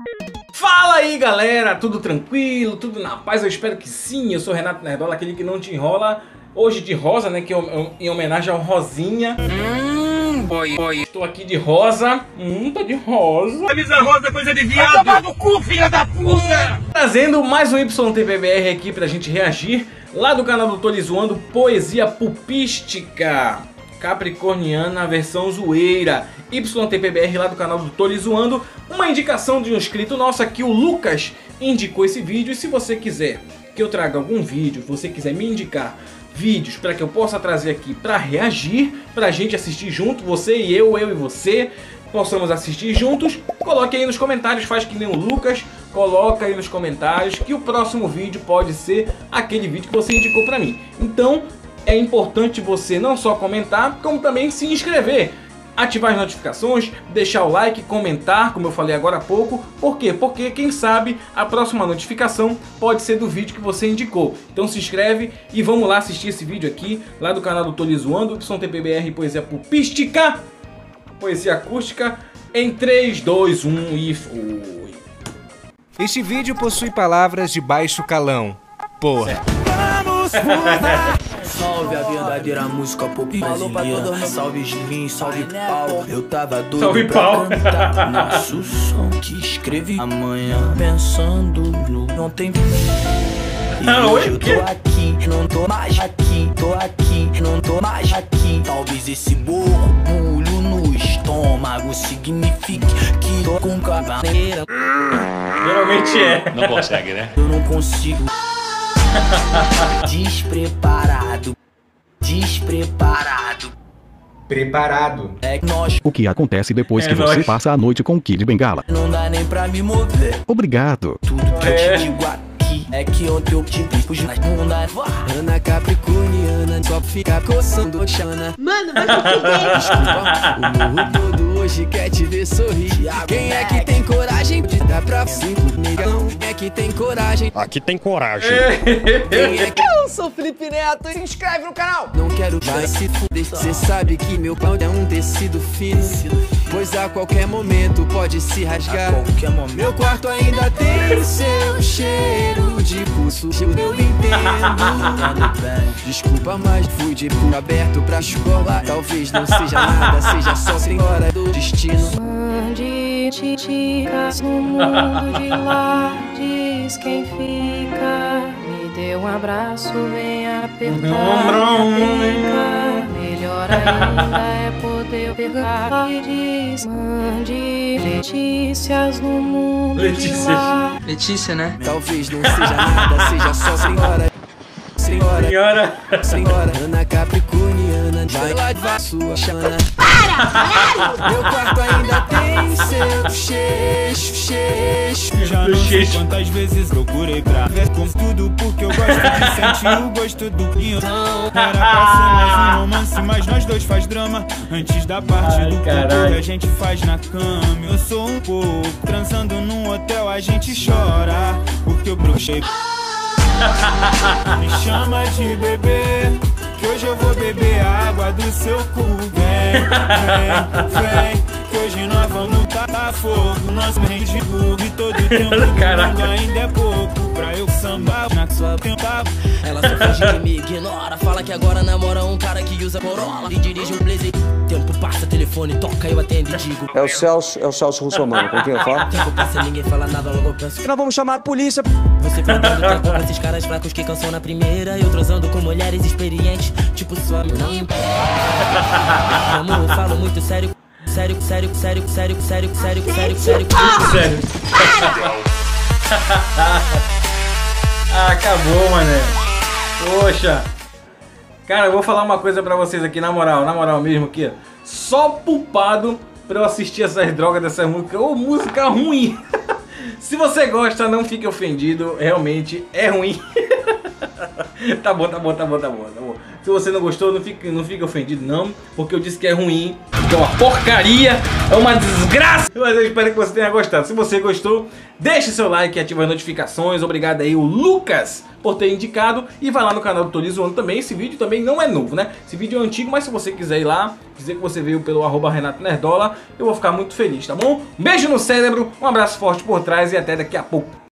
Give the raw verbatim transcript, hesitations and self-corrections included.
Fala aí galera, tudo tranquilo, tudo na paz? Eu espero que sim. Eu sou Renato Nerdola, aquele que não te enrola. Hoje de rosa, né, que é em homenagem ao Rosinha. Hum, boy, boy. Estou aqui de rosa. Hum, tá de rosa. Avisa rosa, coisa de viado. Vai tomar no cu, filha da puta. Trazendo mais um Y T P B R aqui pra gente reagir. Lá do canal do Tô Lhe Zoando, Poesia Pupística Capricorniana versão zoeira. Y T P B R lá do canal do Tô Lhe Zoando. Uma indicação de um inscrito nosso aqui, o Lucas, indicou esse vídeo. E se você quiser que eu traga algum vídeo, se você quiser me indicar vídeos para que eu possa trazer aqui para reagir, pra gente assistir junto, você e eu, eu e você, possamos assistir juntos, coloque aí nos comentários, faz que nem o Lucas, coloca aí nos comentários que o próximo vídeo pode ser aquele vídeo que você indicou para mim. Então é importante você não só comentar, como também se inscrever, ativar as notificações, deixar o like, comentar, como eu falei agora há pouco. Por quê? Porque quem sabe a próxima notificação pode ser do vídeo que você indicou. Então se inscreve e vamos lá assistir esse vídeo aqui, lá do canal do Tô Lhe Zoando, Y T P B R Poesia Pupística, Poesia Acústica, em três, dois, um e foi. Este vídeo possui palavras de baixo calão. Porra. Vamos fumar. Salve a verdadeira música pop brasileira. Salve Slim, salve pau. Eu tava doido salve pra pau. cantar nosso som que escrevi amanhã, pensando no ontem. E hoje eu tô aqui, não tô mais aqui. Tô aqui, não tô mais aqui. Talvez esse borbulho no estômago signifique que tô com cavaneira. Geralmente é. Não consegue, né? Eu não consigo. Despreparado, despreparado. Preparado. É nós. O que acontece depois É que você nóis. passa a noite com o Kid Bengala? Não dá nem pra me mover. Obrigado. Tudo que É. eu te digo aqui é que ontem eu te pus na bunda. Ana Capricorniana, só fica coçando Xana. Mano, vai se fuder. Desculpa, o morro todo hoje quer te ver sorrir. Quem é que tem coragem de dar pra cinco negão? Quem é que tem coragem? Aqui tem coragem. Quem é que Eu sou o Felipe Neto e se inscreve no canal. não quero vai se fuder? Cê sabe que meu pau é um tecido fino, pois a qualquer momento pode se rasgar. Meu quarto ainda tem seu cheiro de pulso, eu entendo. Desculpa, mas fui de pulo aberto pra escola. Talvez não seja nada, seja só senhora do destino. Mande titicas no mundo de lá, diz quem fica. Me dê um abraço, vem apertar minha pica. Melhor ainda é poder pegar e diz: mande Letícias no mundo Letícias. de lá. Letícia, né? Talvez não seja nada, seja só senhora. Senhora, Senhora. senhora, Ana Capricorniana, vai lá de sua Xana. Meu quarto ainda tem seu cheixo, cheixo. Já não sei Cheixo. quantas vezes procurei pra ver com tudo, porque eu gosto de sentir o gosto do vinho. Era pra ser mais um romance, mas nós dois faz drama. Antes da parte Ai, do corpo caralho. a gente faz na cama. Eu sou um pouco, transando num hotel a gente chora, porque eu brochei. Me chama de bebê, que hoje eu vou beber a água do seu cu. Vem, vem, vem, que hoje nós vamos tacar fogo. Nosso mente de burro e todo tempo do mundo ainda é pouco pra eu sambar na sua tenta. Ela só finge que me ignora, fala que agora namora um cara que usa Corolla e dirige um blazer. Tempo passa, telefone toca, eu atendo e digo: É o Celso, é o Celso Russomano, com quem eu falo? tempo passa, ninguém fala nada, logo eu penso: Nós vamos chamar a polícia. você perdendo tempo com esses caras fracos que cansam na primeira. Eu transando com mulheres experientes, tipo sua não importa. Amor, eu falo muito sério. Sério, sério, sério, sério, sério, sério, sério, sério. Sério. Acabou, mané. Poxa. Cara, eu vou falar uma coisa pra vocês aqui, na moral, na moral mesmo aqui. Ó. Só pulpado pra eu assistir essas drogas dessa música. Ô, música ruim. Se você gosta, não fique ofendido. Realmente é ruim. Tá bom, tá bom, tá bom, tá bom, tá bom. Se você não gostou, não fique, não fique ofendido não, porque eu disse que é ruim, que é uma porcaria, é uma desgraça. Mas eu espero que você tenha gostado. Se você gostou, deixe seu like e ative as notificações. Obrigado aí o Lucas por ter indicado. E vai lá no canal do Tolizoando também. Esse vídeo também não é novo, né? Esse vídeo é antigo, mas se você quiser ir lá, dizer que você veio pelo arroba Renato Nerdola, eu vou ficar muito feliz, tá bom? Um beijo no cérebro, um abraço forte por trás e até daqui a pouco.